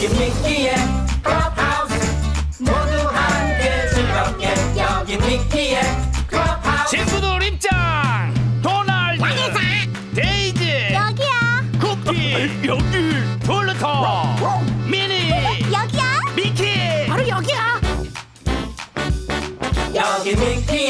여기 미끼의 클럽하우스 모두 함께 즐겁게 여기 미끼의 클럽하우스 친구들 입장. 도날드 여기서 데이지 여기야 쿠키 여기 플루토 미니 여기야 미키 바로 여기야 여기 미끼